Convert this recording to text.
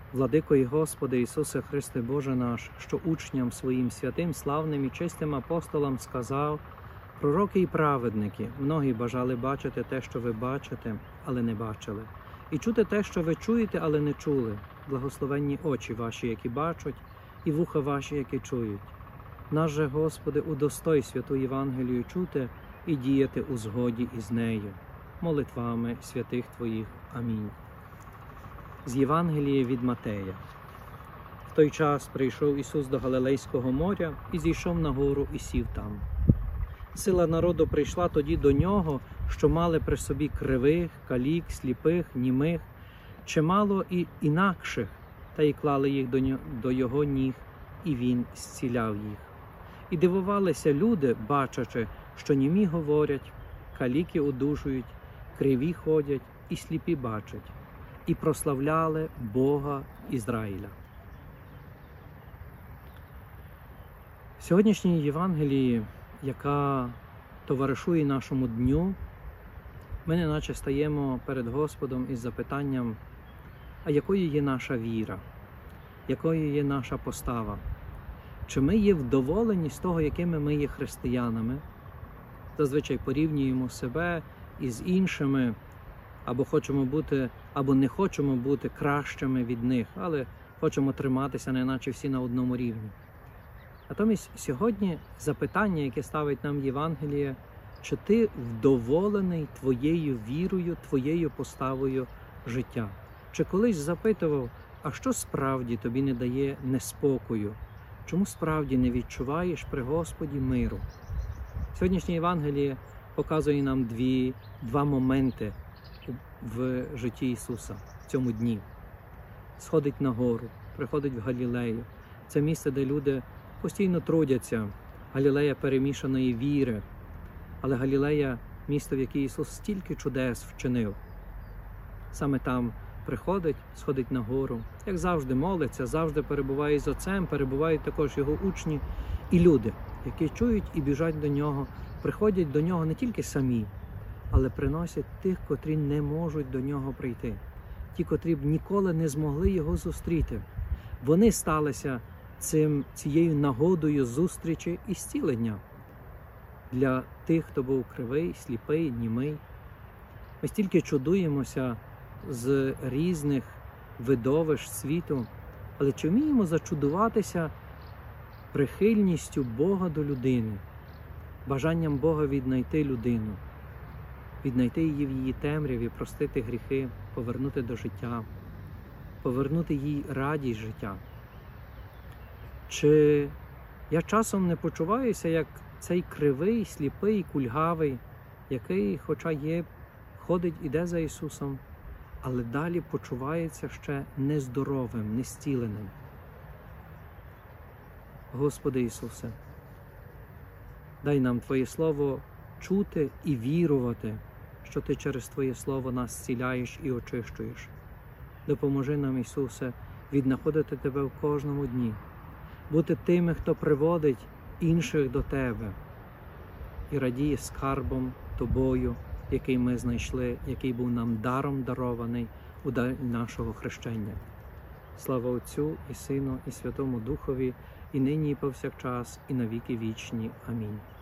Владико і Господи Ісусе Христе Боже наш, що учням своїм святим, славним і чистим апостолам сказав: пророки і праведники, многі бажали бачити те, що ви бачите, але не бачили, і чути те, що ви чуєте, але не чули. Благословенні очі ваші, які бачать, і вуха ваші, які чують. Нас же, Господи, удостой святу Євангелію чути і діяти у згоді із нею. Молитвами святих Твоїх. Амінь. З Євангелія від Матея. В той час прийшов Ісус до Галилейського моря і зійшов на гору і сів там. Сила народу прийшла тоді до нього, що мали при собі кривих, калік, сліпих, німих, чимало і інакших, та й клали їх до його ніг, і він зціляв їх. І дивувалися люди, бачачи, що німі говорять, каліки одужують, криві ходять і сліпі бачать, і прославляли Бога Ізраїля. В сьогоднішній Євангелії, яка товаришує нашому дню, ми неначе стаємо перед Господом із запитанням: а якою є наша віра? Якою є наша постава? Чи ми є вдоволені з того, якими ми є християнами? Зазвичай порівнюємо себе із іншими, або хочемо бути, або не хочемо бути кращими від них, але хочемо триматися, неначе всі на одному рівні. Натомість сьогодні запитання, яке ставить нам Євангеліє: чи ти вдоволений твоєю вірою, твоєю поставою життя? Чи колись запитував, а що справді тобі не дає неспокою? Чому справді не відчуваєш при Господі миру? Сьогоднішнє Євангеліє показує нам два моменти в житті Ісуса в цьому дні. Сходить на гору, приходить в Галілею. Це місце, де люди постійно трудяться. Галілея перемішаної віри. Але Галілея – місто, в яке Ісус стільки чудес вчинив. Саме там приходить, сходить на гору, як завжди молиться, завжди перебуває з Отцем, перебувають також Його учні і люди, які чують і біжать до Нього, приходять до Нього не тільки самі, але приносять тих, котрі не можуть до Нього прийти. Ті, котрі б ніколи не змогли Його зустріти. Вони сталися цією нагодою зустрічі і зцілення для тих, хто був кривий, сліпий, німий. Ми стільки чудуємося з різних видовищ світу, але чи вміємо зачудуватися прихильністю Бога до людини, бажанням Бога віднайти людину, віднайти її в її темряві, простити гріхи, повернути до життя, повернути їй радість життя? Чи я часом не почуваюся, як цей кривий, сліпий, кульгавий, який, хоча ходить, іде за Ісусом, але далі почувається ще нездоровим, незціленим? Господи Ісусе, дай нам Твоє Слово чути і вірувати, що Ти через Твоє Слово нас зціляєш і очищуєш. Допоможи нам, Ісусе, віднаходити Тебе в кожному дні, бути тими, хто приводить інших до Тебе і радіє скарбом Тобою, який ми знайшли, який був нам даром дарований у день нашого хрещення. Слава Отцю і Сину і Святому Духові, і нині, і повсякчас, і на віки вічні. Амінь.